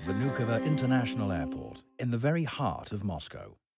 Vnukovo International Airport in the very heart of Moscow.